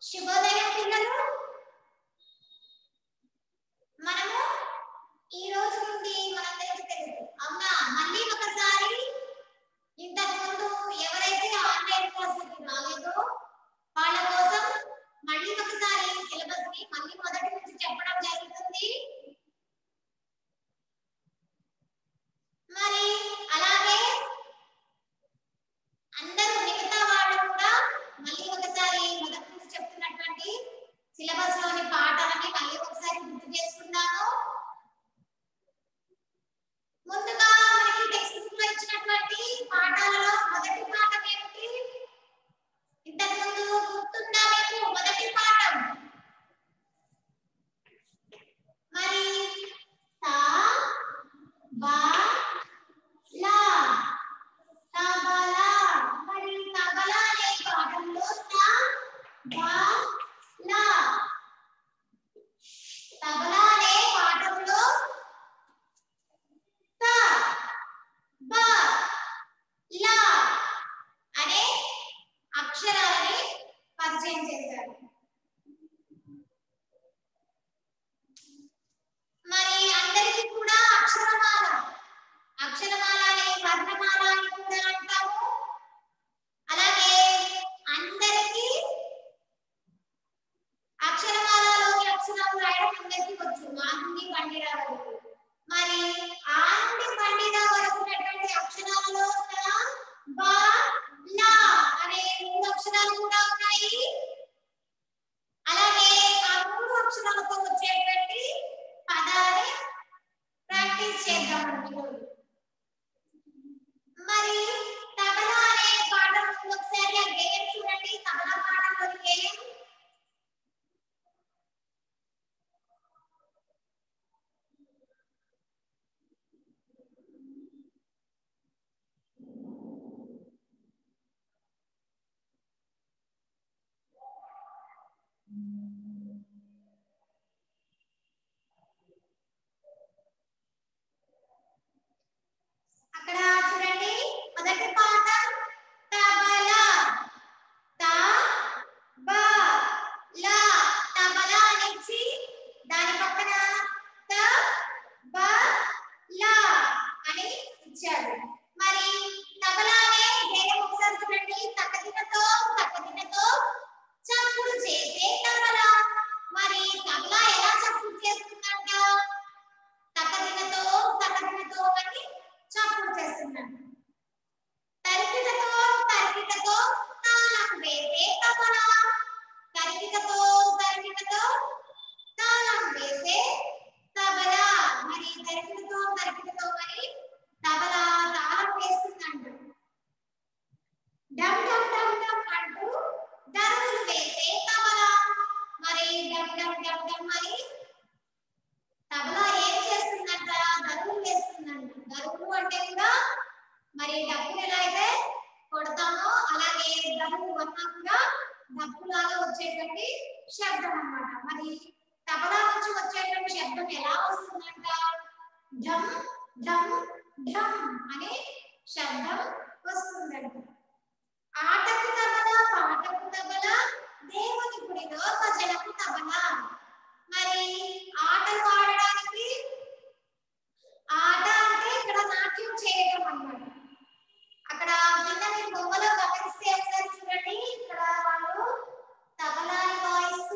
శుభోదయం పిల్లలు. మనము ఈ రోజు నుండి మనందరికీ తెలుసు అవునా, మళ్ళీ ఒకసారి ఇంతకు ముందు ఎవరైతే ఆన్లైన్ క్లాసులకి రాలేదో వాళ్ళ కోసం మళ్ళీ ఒకసారి సిలబస్ ని మళ్ళీ మొదటి నుంచి చెప్పడం జరుగుతుంది. మరి అలాగే అందరూ మిగతా వాళ్ళు కూడా మళ్ళీ ఒకసారి మొదటి నుంచి చెప్తున్నటువంటి సిలబస్ లోని పాఠాలని మళ్ళీ ఒకసారి గుర్తు చేసుకుందాము. ముందుగా మనకి టెక్స్ట్ బుక్ లో ఇచ్చినటువంటి పాఠాలలో మొదటి పాఠం ఏమిటి? ఇంతకు ముందు గుర్తుందా మీకు? మొదటి పాఠం మరి తా బా లా తబలా. మరి తబలా అనే పాఠంలో తా బా లా, తబలా అనే పాఠంలో తా బా లా అనే అక్షరాలని పరిచయం చేశారు. మరి అందరికీ కూడా అక్షరమాల అనే వర్ణమాల అని కూడా అంటాము. అలాగే అందరికీ అక్షరమాలలోని అక్షరాలు రాయడం అందరికీ వచ్చు, మా నుండి బండిరా వరకు. మరి ఆ నుండి బండిరా వరకు ఉన్నటువంటి అక్షరాలలో త బ ల అనే మూడు అక్షరాలు కూడా ఉన్నాయి. అలాగే ఆ మూడు అక్షరాలతో వచ్చేటువంటి పదాన్ని ప్రాక్టీస్ చేద్దాం అనుకుంటున్నాను. మరి తబలా అనే పాఠం ఒకసారి ఆ గేయం చూడండి. తబలా పాఠంలోని గేయం అక్కడ చూడండి. మొదటి పాఠం తబలా, త బ ల, తబలా అనేసి దాని పక్కన త బ ల అని ఇచ్చారు. మరి తబలా అనే గేయం ఒకసారి చూడండి. తక్కదినతో చప్పుడు చేసే తబలా. మరి తబలా ఎలా చప్పుడు చేస్తుందంట? తక్కదినతో అని చప్పుడు చేస్తున్నాడు. తరికిటతో తాళం వేసే తబలా. తరికిటతో తాళం వేసే తబలా. మరి తరికిటతో మరి తబలా తాళం వేస్తుందంట. డమ్ డమ్ డమ్ డమ్ అంటూ దరువులు వేసే తబలా. మరి డమ్ డమ్ డమ్ డమ్ అని తబలా ఏం చేస్తుందంట? దరువులు వేస్తుందంట. దరువులు అంటే కూడా మరి డబ్బులు ఎలా అయితే కొడతామో అలాగే దరువు అన్నా కూడా డబ్బులాగా వచ్చేటువంటి శబ్దం అన్నమాట. మరి తబలా నుంచి వచ్చేటువంటి శబ్దం ఎలా వస్తుందంట? ఢమ్ ఢమ్ ఢమ్ అనే శబ్దం వస్తుందంట. ఆటకు తబలా, పాటకు తబలా, దేవుని గుడిలో భజనకు తబలా. మరి ఆటలు ఆడడానికి, ఆట అంటే ఇక్కడ నాట్యం చేయడం అన్నమాట. అక్కడ కింద మీరు బొమ్మలో గమనిస్తే ఒకసారి చూడండి. ఇక్కడ వాళ్ళు తబలాని వాయిస్తూ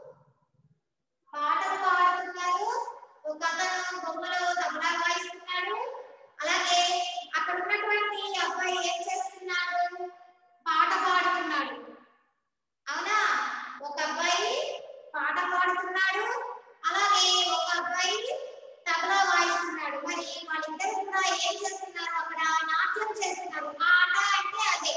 పాటలు పాడుతున్నారు. ఒక అతను బొమ్మలో తబలా వాయిస్తున్నాడు. అలాగే అక్కడ ఉన్నటువంటి అబ్బాయి ఏం చేస్తున్నాడు? పాట పాడుతున్నాడు. అవునా, ఒక అబ్బాయి పాట పాడుతున్నాడు. అలాగే ఒక అబ్బాయి తబలా వాయిస్తున్నాడు. మరి వాళ్ళిద్దరు కూడా ఏం చేస్తున్నారు? అక్కడ నాట్యం చేస్తున్నారు. ఆట అంటే అదే.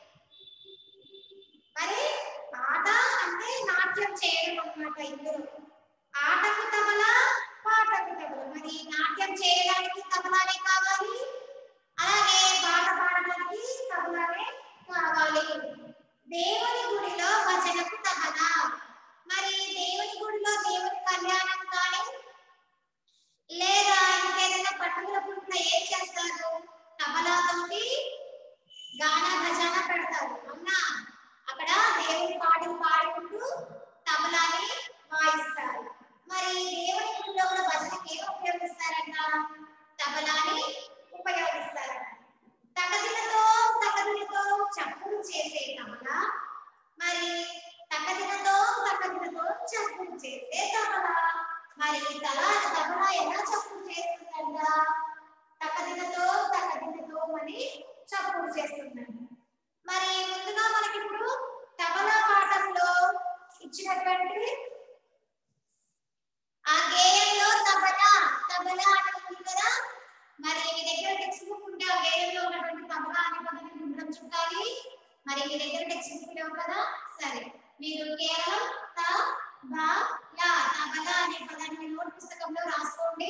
మరి ఆట అంటే నాట్యం చేయడం అన్నమాట. ఇద్దరు ఆటకు తబలా, పాటకు తబలా. మరి నాట్యం చేయడానికి తబలానే కావాలి, అలాగే పాట పాడడానికి తబలానే కావాలి. దేవుని గుడిలో భజనకు తబలా. మరి దేవుని గుడిలో దేవుని కళ్యాణం కానీ లేదా ఇంకేదైనా పండుగల పూట ఏం చేస్తారు? తబలాతోటి గాన భజన పెడతారు. అవునా, అక్కడ దేవుని పాటలు పాడుతూ పాడుకుంటూ తబలాని వాయిస్తారు. మరి దేవుని గుడిలో కూడా భజనకి ఏం ఉపయోగిస్తారంట? తబలాని ఉపయోగిస్తారు. తకదినతో చప్పులు చేసే తబలా, మరి తకదినతో చప్పులు చేసే తబలా. మరి తబలా ఎలా చప్పులు చేస్తుందంట? తకదినతో అని చప్పులు చేస్తుందంట. మరి ముందుగా మనకి ఇప్పుడు తబలా పాఠంలో ఇచ్చినటువంటి ఆ గేయంలో తబలా అని ఉంది కదా. మరి మీ దగ్గర టెక్స్ట్ బుక్ ఉంటే ఆ గేయంలో ఉన్నటువంటి తబలా అనే పదాన్ని గుర్తం చుట్టాలి. మరి మీ దగ్గర టెక్స్ట్ బుక్ లేవు కదా, సరే మీరు కేవలం తబలా అనే పదాన్ని మీ నోట్ పుస్తకంలో రాసుకోండి.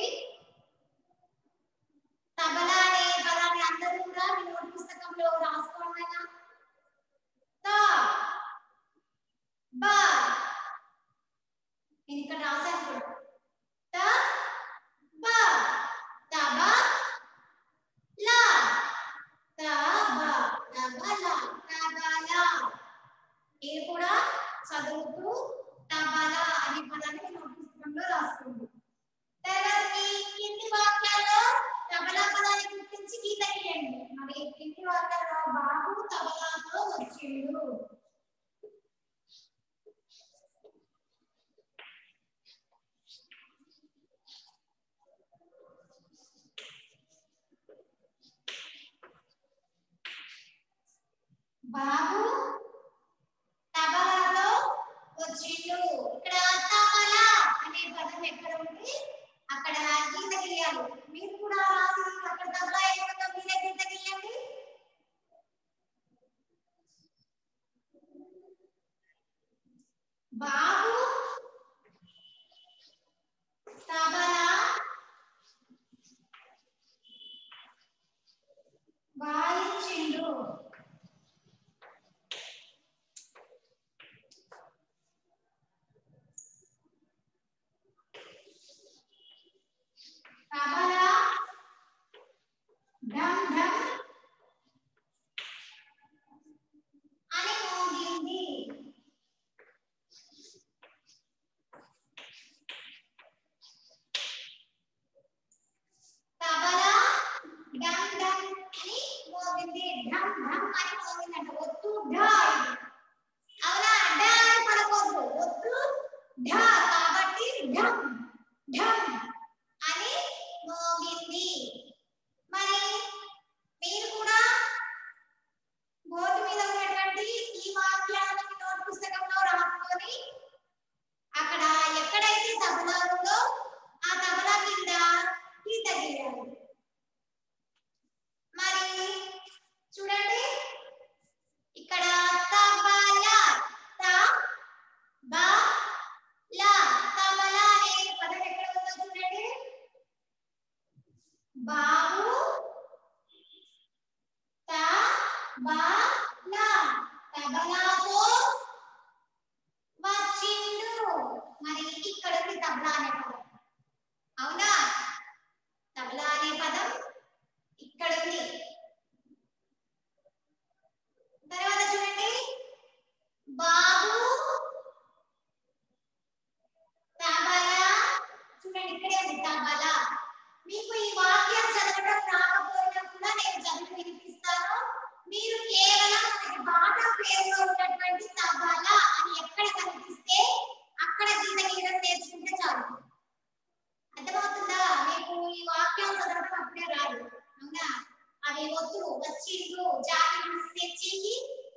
తబలా అనే పదాన్ని అందరూ కూడా మీ నోట్ పుస్తకంలో రాసుకోండి. నేను ఇక్కడ రాశాను. మీరు కూడా చదువుతూ తబలా అనే పదాన్ని నోట్ పుస్తకంలో రాసుకోండి. తర్వాత కింది వాక్యాల్లో తబలా పదాన్ని గుర్తించి గీత గీయండి. మరి కింది వాక్యాల్లో బాబు తబలాతో వచ్చిండు. బాబు తబలాతో వచ్చిండు. ఇక్కడ తబలా అనే పదం ఎక్కడ ఉంది అక్కడ గీత గీయాలి. మీరు కూడా రాసి అక్కడ తబలా ఎక్కడుందో మీరే గీత గీయండి. బాబు తబలా వాయించిండు. తబలా ఢమ్ ఢమ్ అని మోగింది. తబలా ఢమ్ ఢమ్ అని మోగింది. ఢమ్ ఢమ్ అని మోగిందంట. ఒత్తు ఢ. అవునా? ఢ అని పలకొద్దు. ఒత్తు ఢ కాబట్టి ఢమ్ ఢమ్ అని మోగింది. మరి మీరు కూడా బోర్డు మీద ఉన్నటువంటి ఈ వాక్యాలను నోట్ పుస్తకంలో రాసుకొని అక్కడ ఎక్కడైతే తబలా ఉందో ఆ తబలా కింద గీత గీయాలి. మరి చూడండి ఇక్కడ తబలా తబలా అనే పదం ఎక్కడ ఉందో చూడండి. బాబు తబలాతో వచ్చిండు. మరి ఇక్కడ ఉంది తబలా అనే పదం. అవునా? తబలా అనే పదం ఇక్కడ ఉంది. తర్వాత చూడండి బాబు తబలా. చూడండి ఇక్కడే ఉంది తబలా. మీకు ఈ వాక్యం చదవడం రాకపోయినా కూడా నేను చదివి వినిపిస్తాను. మీరు కేవలం మనకి పాఠ పేరులో ఉన్నటువంటి తబలా అని ఎక్కడ కనిపిస్తే అక్కడ గీత గీయడం నేర్చుకుంటే చాలు. అర్థమవుతుందా? మీకు ఈ వాక్యం చదవడం అప్పుడే రాదు. అవునా? అవి వద్దు. వచ్చిండు, జాతి తెచ్చి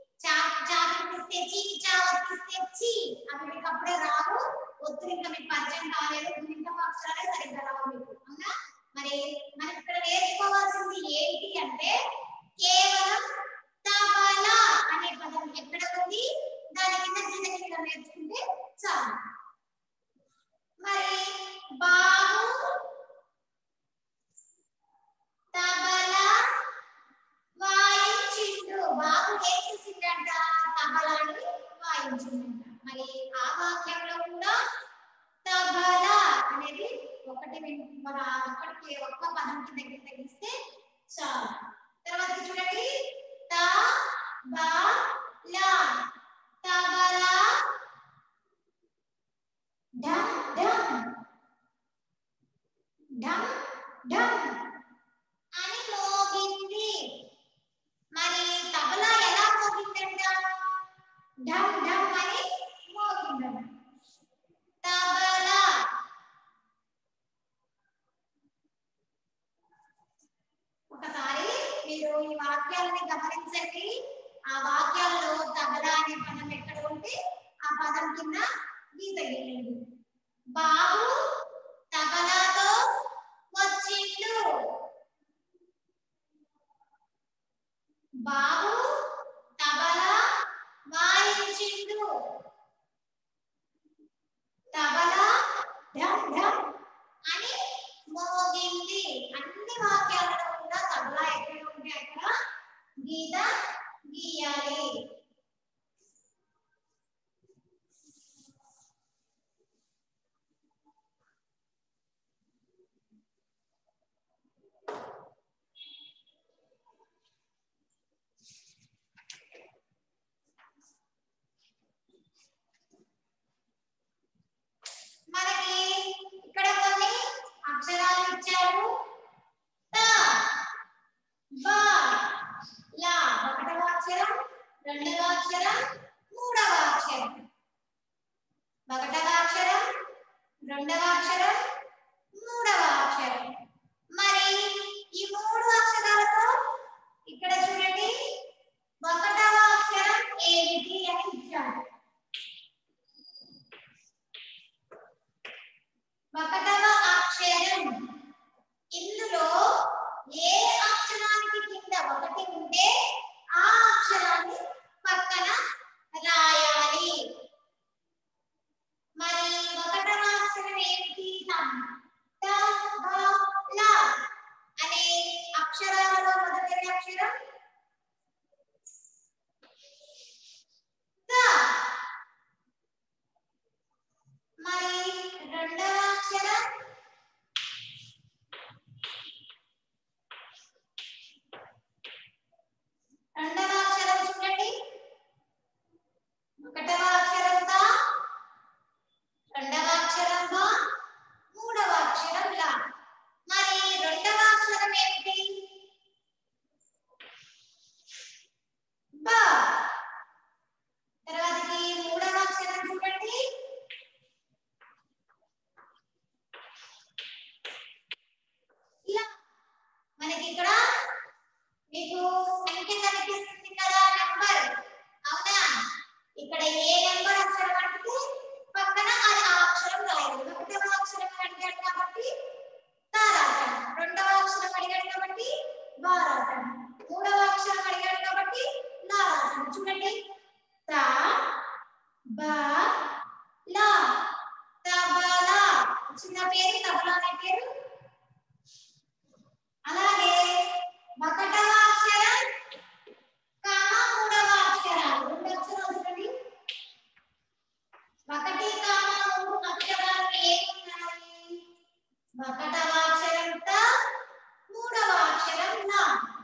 తెచ్చి అవి మీకు అప్పుడే రావు. వద్దు, ఇంకా మీకు పరిచయం కాలేదు. ఇంకా అక్షరాలే సరిగ్గా రావు మీకు. అవునా? మరి మనం ఇక్కడ నేర్చుకోవాల్సింది ఏంటి అంటే కేవలం తబలా అనే పదం ఎక్కడ ఉంది దాని కింద గీత గీయడం నేర్చుకుంటే చాలు. మరి బాబు తబలా వాయించిండు. బాబు ఏం చేసిండంట? తబలాని వాయించిండంట. మరి ఆ వాక్యంలో కూడా తబలా అనేది ఒకటి ఒక్క పదం కింద తగ్గిస్తే చాలు. తర్వాత చూడండి తబలా వాక్యాలని గమనించండి. ఆ వాక్యాల్లో తబలా అనే పదం ఎక్కడ ఉంటే ఆ పదం కింద గీత గీయండి. బాబు తబలాతో వచ్చిండు. బాబు తబలా వాయించిండు. తబలా ఢమ్ ఢమ్ అని మోగింది. అన్ని వాక్యాలలో కూడా తబలా ఎక్కడ ఉంటే అక్కడ గీత గీయాలి. మనకి ఇక్కడ కొన్ని అక్షరాలు ఇచ్చారు. త బ ల ఒకటవ అక్షరం, రెండవ అక్షరం, మూడవ అక్షరం. ఒకటవ అక్షరం, రెండవ అక్షరం, మూడవ అక్షరం. మరి ఈ మూడు అక్షరాలతో ఇక్కడ చూడండి ఒకటవ అక్షరం ఏమిటి అని ఇచ్చారు. ఒకటవ అక్షరం ఇందులో ఏ అక్షరానికి కింద ఒకటి ఉంటే ఆ అక్షరాన్ని పక్కన రాయాలి. మరి ఒకటవ అక్షరం ఏమిటి? త బ ల అనే అక్షరాలలో మొదటి అక్షరం త. మరి రెండవ అక్షరం చూడండి. ఒకటవ అక్షరం త, రెండవ అక్షరం బ, మూడవ అక్షరం ల. మరి రెండవ అక్షరం ఏమిటి? బ. తర్వాతకి మూడవ అక్షరం చూడండి. ల. మనకి ఇక్కడ మీకు సంఖ్య కనిపిస్తుంది కదా, నంబర్. అవునా? ఇక్కడ ఏ నంబర్ అక్షరం అంటే పక్కన అది ఆ అక్షరం రాయాలి. ఒకటవ అక్షరం అడిగాడు కాబట్టి త రాశాను. రెండవ అక్షరం అడిగాడు కాబట్టి బ రాశాను. మూడవ అక్షరం అడిగాడు కాబట్టి ల రాశాను. చూడండి త బ ల, తబలా. చిన్న పేరు తబలా అనే పేరు. అలాగే ఒకటవ అక్షరం కామ మూడవ అక్షరాలు, రెండు అక్షరాలు చూడండి. ఒకటి కామ మూడు అక్షరాలు ఏమున్నాయి? ఒకటవ అక్షరం త, మూడవ అక్షరం ల.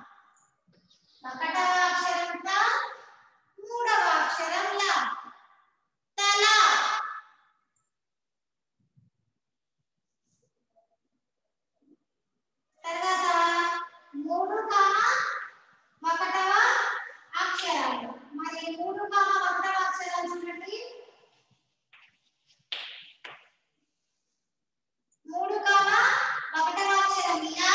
ఒకటవ అక్షరం త, మూడవ అక్షరం ల. తల. తర్వాత మూడు కామ ఒకటవ అక్షరాలు. మరి మూడు కామ ఒకటవ అక్షరాలు చూడండి. మూడు కామ ఒకటవ అక్షరం ల,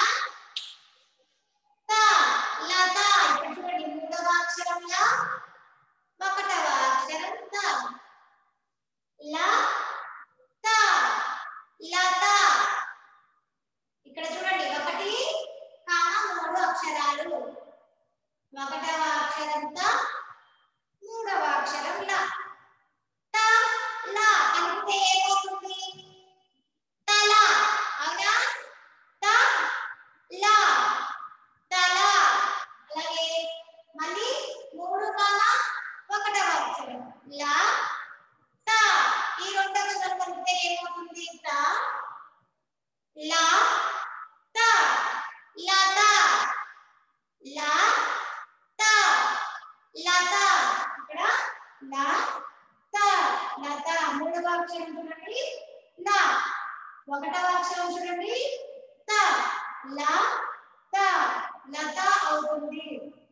త, లత. ఇక్కడ చూడండి మూడవ అక్షరం ల, ఒకటవ అక్షరం త. ల, త, లత. ఇక్కడ చూడండి ఒకటి కామ మూడు అక్షరాలు. ఒకటవ అక్షరం త, మూడవ అక్షరం ల. త, ల కలిపితే ఏమవుతుంది? తల. అవునా? త, ల, తల. అలాగే మళ్ళీ మూడు కామ ఒకటవ అక్షరం ల, త. ఈ రెండు అక్షరాలు కలిపితే ఏమవుతుంది? త, ల, త, లత. ల, త, లత. ఇక్కడ ల, త, లత. మూడవ అక్షరం చూడండి ల. ఒకటవ అక్షరం చూడండి త. ల, త, లత అవుతుంది.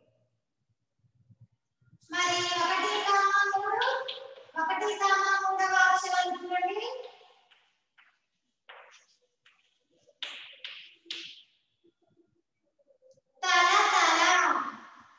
మరి ఒకటి కామ మూడు, ఒకటి కామ మూడవ అక్షరాలు చూడండి. తల, తల.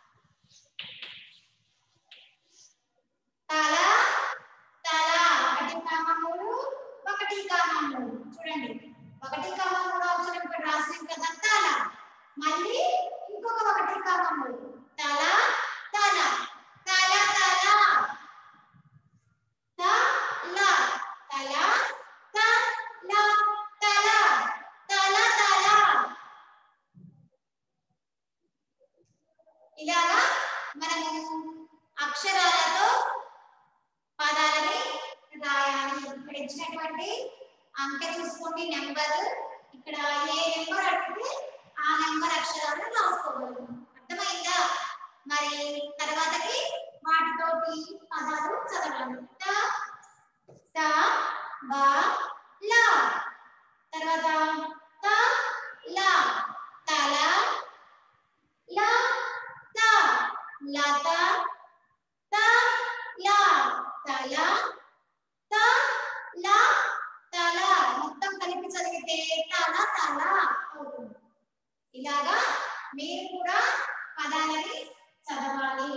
ఇచ్చినటువంటి అంకె చూసుకోండి నెంబర్ ఇక్కడ ఏ నెంబర్ అడిగితే ఆ నెంబర్ అక్షరాలను రాసుకోవాలి అర్థమైందా మరి తర్వాతకి వాటితోటి పదాలు చదవాలి త త బ ల తర్వాత త ల తల ల త లత త ల తల త ల తల మొత్తం కలిపి చదివితే తల తల అవుతుంది ఇలాగా మీరు కూడా పదాలని చదవాలి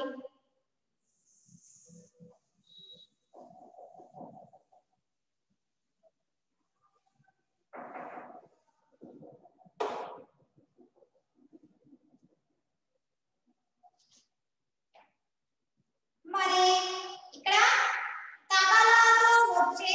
మరి ఇక్కడ తబలాతో వచ్చే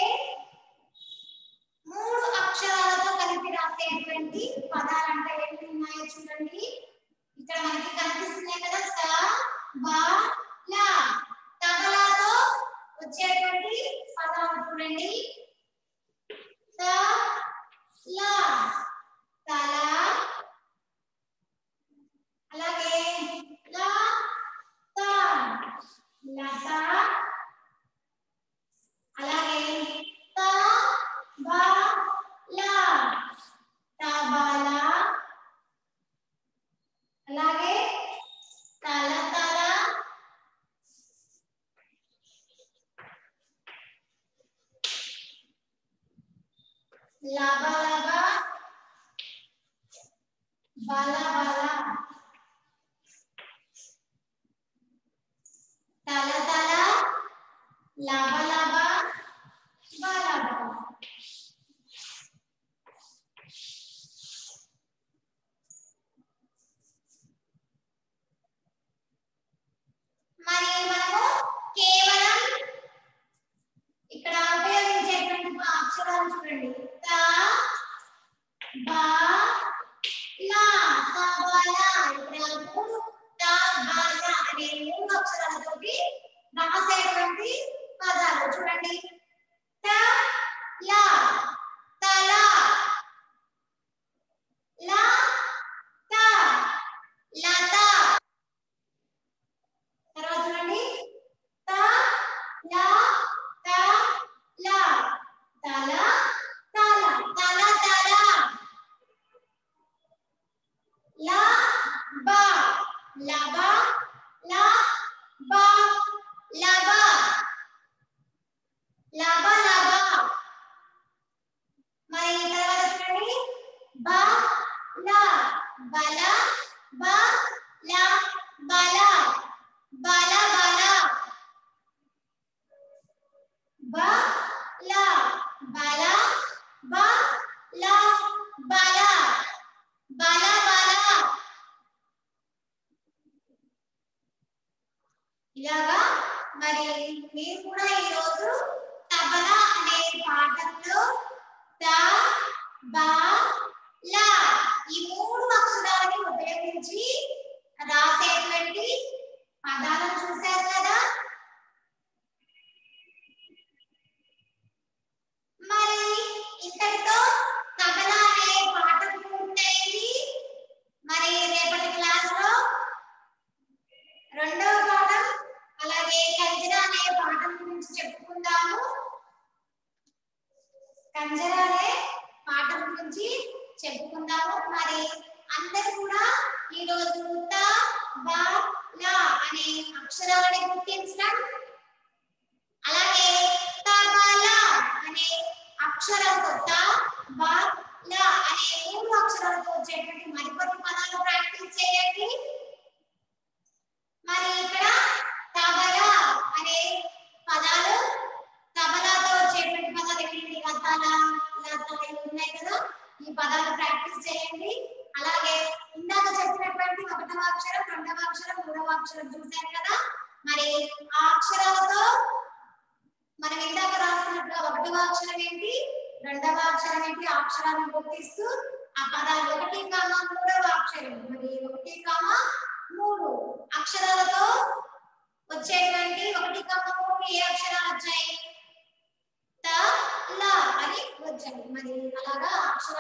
మూడు అక్షరాలతో కలిపి రాసేటువంటి పదాలు అంటే ఏంటి ఉన్నాయో చూడండి ఇక్కడ మనకి కనిపిస్తున్నాయి కదా స బ ల తబలాతో వచ్చేటువంటి పదాలు చూడండి స ల తల అలాగే ల త లత అలాగే త బ ల తబల అలాగే తల తల లబ లబ బల బల తల తల లబ లబ బల బల మరి మనము కేవలం ఇక్కడ ఉపయోగించేటువంటి అక్షరాలు చూడండి త బ ల తబల ఇక్కడ మూడు త బ ల అనే మూడు అక్షరాలతోటి రాసేటువంటి పదాలు చూడండి త ల తల ల త లత తర్వాత చూడండి త ల త ల తల తల తల తల ల బ లబ ల బ లబ లబ లబ మరి తర్వాత చూడండి బ ల బల బ ల బల బల బల బ ల బల బ ల బల బల బల ఇలాగా మరి మీరు కూడా ఈ రోజు తబలా అనే పాఠంలో త బ ల ఈ మూడు అక్షరాలని ఉపయోగించి రాసేటువంటి పదాలను చూశారు కదా మరి ఇంతటితో తబలా అనే పాఠం పూర్తయింది మరి రేపటి క్లాస్ లో రెండవ పాఠం అలాగే కంజరా అనే పాఠం గురించి చెప్పుకుందాము కంజరా అనే పాఠం గురించి చెప్పుకుందాము మరి అందరూ కూడా ఈ రోజు త బ ల అనే అక్షరాలని గుర్తించడం అలాగే తబల అనే అక్షరంతో త బ ల అనే మూడు అక్షరాలతో వచ్చేటువంటి మరికొన్ని పదాలు ప్రాక్టీస్ చేయండి మరి ఇక్కడ తబల అనే పదాలు తబలాతో వచ్చేటువంటి పదాలు ఏంటి లతల లత ఉన్నాయి కదా ఈ పదాలు ప్రాక్టీస్ చేయండి అలాగే ఇందాక చెప్పినటువంటి ఒకటవ అక్షరం రెండవ అక్షరం మూడవ అక్షరం చూశారు కదా మరి ఆ అక్షరాలతో మనం ఇందాక రాసుకున్నట్టుగా ఒకటవ అక్షరం ఏంటి రెండవ అక్షరం ఏంటి ఆ అక్షరాలను గుర్తిస్తూ ఆ పదాలు 1, మూడవ అక్షరం మరి 1, 3 అక్షరాలతో వచ్చేటువంటి 1, 3 ఏ అక్షరాలు వచ్చాయి త ల కూర్చోండి. మరి అలాగా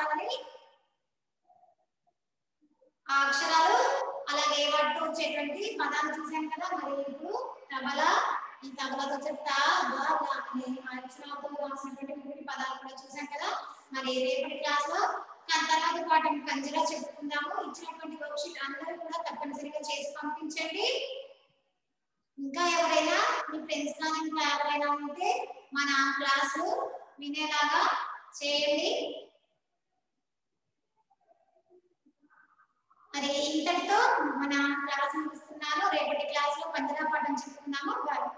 ఆ అక్షరాలు అలాగే వాటితో వచ్చేటువంటి పదాలు చూసాం కదా. మరి ఇప్పుడు తబలా, ఈ తబలాతో చెప్తా అనే అక్షరాలతో రాసినటువంటి పదాలు కూడా చూసాం కదా. మరి రేపటి క్లాస్ లో తర్వాత పాఠం కంజరా చెప్పుకుందాము. ఇచ్చినటువంటి వర్క్షీట్ అందరూ కూడా తప్పనిసరిగా చేసి పంపించండి. ఇంకా ఎవరైనా మీ ఫ్రెండ్స్ కానీ ఇంకా ఎవరైనా ఉంటే మన క్లాస్ వినేలాగా చేయండి. మరి ఇంతటితో మన క్లాస్ ముగిస్తున్నాను. రేపటి క్లాస్ లో కంజరా పాఠం చెప్పుకుందాము.